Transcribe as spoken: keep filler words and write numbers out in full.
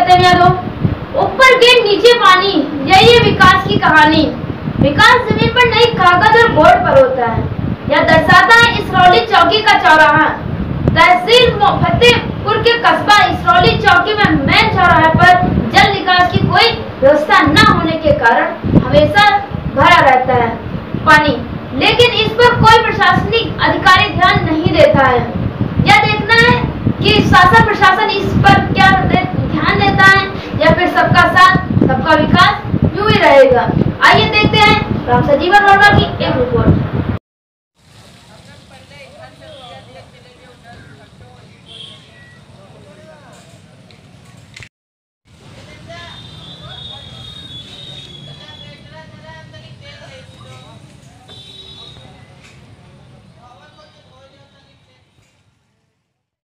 सत्यम यादव। ऊपर गेट नीचे पानी, यही है विकास की कहानी। विकास जमीन पर नई कागज और बोर्ड पर होता है। यह दर्शाता है इसरौली चौकी का चौराहा। तहसील फतेहपुर के कस्बा इसरौली चौकी में मेन चौराहे पर जल निकास की कोई व्यवस्था न होने के कारण हमेशा भरा रहता है पानी, लेकिन इस पर कोई प्रशासनिक अधिकारी ध्यान नहीं देता है। यह देखना है कि शासन प्रशासन इस पर क्या ध्यान देता है या फिर सबका साथ सबका विकास यूं ही रहेगा। आइए देखते हैं राम सजीवन वर्मा की एक रिपोर्ट।